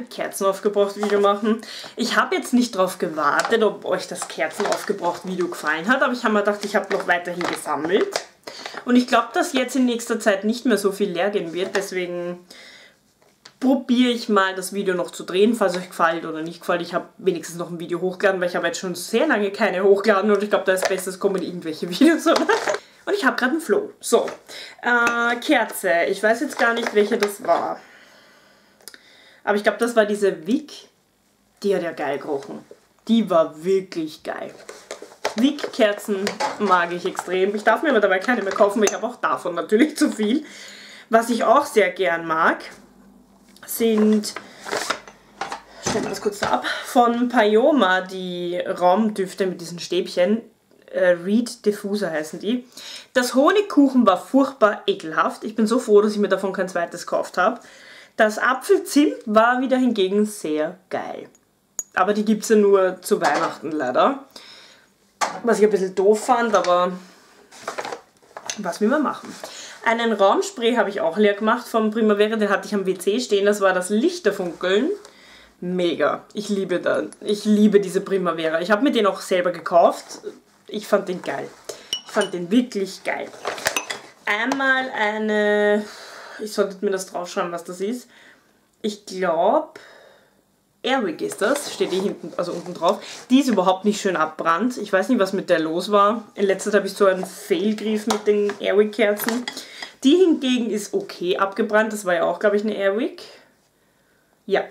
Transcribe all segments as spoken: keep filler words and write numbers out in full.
Kerzen aufgebraucht Video machen. Ich habe jetzt nicht darauf gewartet, ob euch das Kerzen aufgebraucht Video gefallen hat, aber ich habe mir gedacht, ich habe noch weiterhin gesammelt. Und ich glaube, dass jetzt in nächster Zeit nicht mehr so viel leer gehen wird, deswegen probiere ich mal das Video noch zu drehen, falls euch gefällt oder nicht gefällt. Ich habe wenigstens noch ein Video hochgeladen, weil ich habe jetzt schon sehr lange keine hochgeladen und ich glaube, da ist Bestes kommen irgendwelche Videos, oder? Und ich habe gerade einen Flow. So, äh, Kerze. Ich weiß jetzt gar nicht, welche das war. Aber ich glaube, das war diese Wick. Die hat ja geil gerochen. Die war wirklich geil. Wick-Kerzen mag ich extrem. Ich darf mir aber dabei keine mehr kaufen, weil ich habe auch davon natürlich zu viel. Was ich auch sehr gern mag, sind, stellen wir das kurz da ab, von Pyoma die Raumdüfte mit diesen Stäbchen. Äh, Reed Diffuser heißen die. Das Honigkuchen war furchtbar ekelhaft. Ich bin so froh, dass ich mir davon kein zweites gekauft habe. Das Apfelzimt war wieder hingegen sehr geil. Aber die gibt es ja nur zu Weihnachten leider. Was ich ein bisschen doof fand, aber was will man machen? Einen Raumspray habe ich auch leer gemacht vom Primavera, den hatte ich am W C stehen. Das war das Lichterfunkeln. Mega. Ich liebe das. Ich liebe diese Primavera. Ich habe mir den auch selber gekauft. Ich fand den geil. Ich fand den wirklich geil. Einmal eine... Ich sollte mir das draufschreiben, was das ist. Ich glaube... Airwick ist das. Steht hier hinten, also unten drauf. Die ist überhaupt nicht schön abbrannt. Ich weiß nicht, was mit der los war. In letzter Zeit habe ich so einen Fehlgriff mit den Airwick-Kerzen. Die hingegen ist okay abgebrannt. Das war ja auch, glaube ich, eine Airwick. Ja.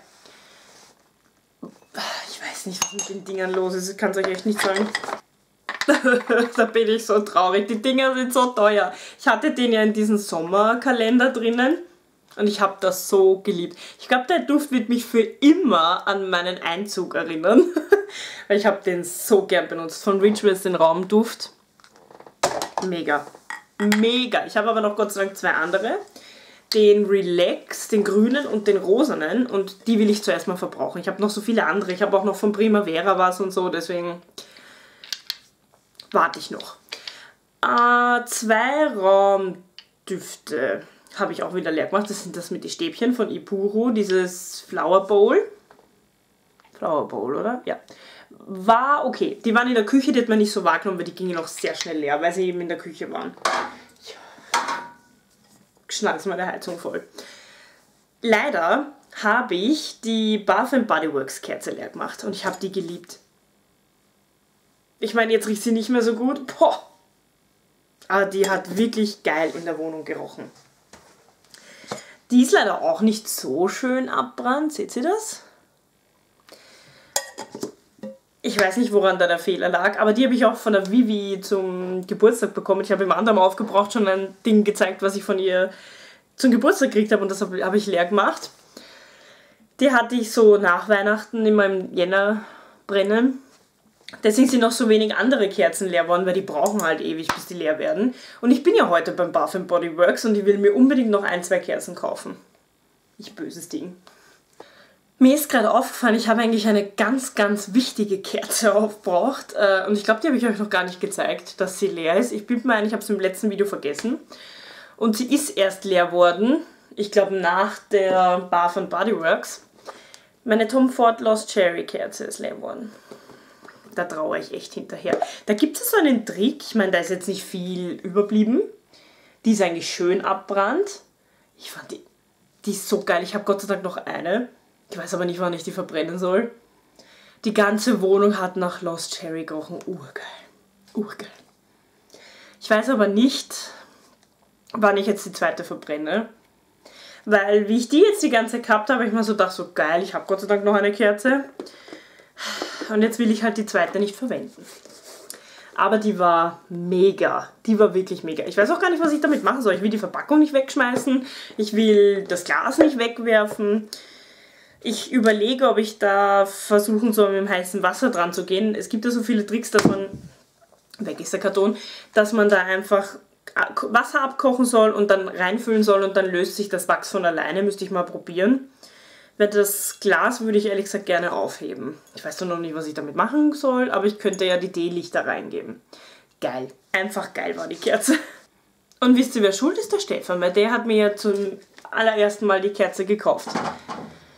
Ich weiß nicht, was mit den Dingern los ist. Ich kann es euch echt nicht sagen. Da bin ich so traurig. Die Dinger sind so teuer. Ich hatte den ja in diesem Sommerkalender drinnen und ich habe das so geliebt. Ich glaube, der Duft wird mich für immer an meinen Einzug erinnern. Weil ich habe den so gern benutzt. Von Rituals den Raumduft. Mega. Mega. Ich habe aber noch Gott sei Dank zwei andere. Den Relax, den grünen und den rosanen. Und die will ich zuerst mal verbrauchen. Ich habe noch so viele andere. Ich habe auch noch von Primavera was und so. Deswegen... warte ich noch. Äh, zwei Raumdüfte habe ich auch wieder leer gemacht. Das sind das mit den Stäbchen von Ipuro. Dieses Flower Bowl. Flower Bowl, oder? Ja. War okay. Die waren in der Küche, die hat man nicht so wahrgenommen, weil die gingen auch sehr schnell leer, weil sie eben in der Küche waren. Ich schnall's meine Heizung voll. Leider habe ich die Bath and Body Works Kerze leer gemacht und ich habe die geliebt. Ich meine, jetzt riecht sie nicht mehr so gut. Boah. Aber die hat wirklich geil in der Wohnung gerochen. Die ist leider auch nicht so schön abbrannt. Seht ihr das? Ich weiß nicht, woran da der Fehler lag, aber die habe ich auch von der Vivi zum Geburtstag bekommen. Ich habe im anderen Aufgebraucht schon ein Ding gezeigt, was ich von ihr zum Geburtstag gekriegt habe und das habe hab ich leer gemacht. Die hatte ich so nach Weihnachten in meinem Jänner brennen. Deswegen sind noch so wenig andere Kerzen leer geworden, weil die brauchen halt ewig, bis die leer werden. Und ich bin ja heute beim Bath and Body Works und ich will mir unbedingt noch ein, zwei Kerzen kaufen. Ich böses Ding. Mir ist gerade aufgefallen, ich habe eigentlich eine ganz, ganz wichtige Kerze aufgebraucht. Und ich glaube, die habe ich euch noch gar nicht gezeigt, dass sie leer ist. Ich bilde mir ein, ich habe es im letzten Video vergessen. Und sie ist erst leer worden, ich glaube nach der Bath and Body Works. Meine Tom Ford Lost Cherry Kerze ist leer worden. Da traue ich echt hinterher. Da gibt es so einen Trick, ich meine, da ist jetzt nicht viel überblieben. Die ist eigentlich schön abbrannt. Ich fand die, die ist so geil. Ich habe Gott sei Dank noch eine. Ich weiß aber nicht, wann ich die verbrennen soll. Die ganze Wohnung hat nach Lost Cherry gerochen. Urgeil. Urgeil. Ich weiß aber nicht, wann ich jetzt die zweite verbrenne. Weil, wie ich die jetzt die ganze Zeit gehabt habe, ich mir so dachte, so geil, ich habe Gott sei Dank noch eine Kerze. Und jetzt will ich halt die zweite nicht verwenden. Aber die war mega. Die war wirklich mega. Ich weiß auch gar nicht, was ich damit machen soll. Ich will die Verpackung nicht wegschmeißen. Ich will das Glas nicht wegwerfen. Ich überlege, ob ich da versuchen soll, mit dem heißen Wasser dran zu gehen. Es gibt ja so viele Tricks, dass man, weg ist der Karton, dass man da einfach Wasser abkochen soll und dann reinfüllen soll und dann löst sich das Wachs von alleine. Müsste ich mal probieren. Weil das Glas würde ich ehrlich gesagt gerne aufheben. Ich weiß noch nicht, was ich damit machen soll, aber ich könnte ja die Teelichter reingeben. Geil. Einfach geil war die Kerze. Und wisst ihr, wer schuld ist? Der Stefan, weil der hat mir ja zum allerersten Mal die Kerze gekauft.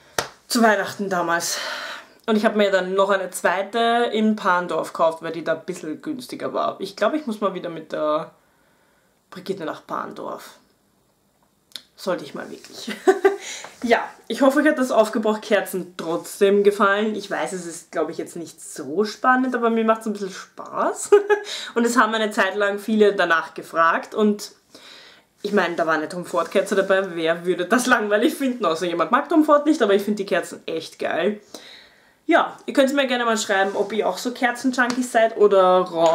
Zu Weihnachten damals. Und ich habe mir dann noch eine zweite in Parndorf gekauft, weil die da ein bisschen günstiger war. Ich glaube, ich muss mal wieder mit der Brigitte nach Parndorf. Sollte ich mal wirklich. Ja, ich hoffe, euch hat das Aufgebraucht Kerzen trotzdem gefallen. Ich weiß, es ist, glaube ich, jetzt nicht so spannend, aber mir macht es ein bisschen Spaß. Und es haben eine Zeit lang viele danach gefragt. Und ich meine, da war eine Tom Ford Kerze dabei. Wer würde das langweilig finden? Außer jemand mag Tom Ford nicht, aber ich finde die Kerzen echt geil. Ja, ihr könnt mir gerne mal schreiben, ob ihr auch so Kerzen-Junkies seid oder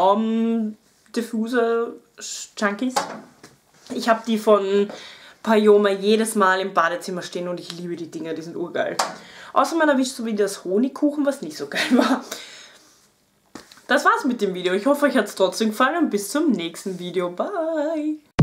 Raumdiffuser-Junkies. Ich habe die von Payoma jedes Mal im Badezimmer stehen und ich liebe die Dinger, die sind urgeil. Außer man erwischt so wie das Honigkuchen, was nicht so geil war. Das war's mit dem Video. Ich hoffe, euch hat es trotzdem gefallen und bis zum nächsten Video. Bye!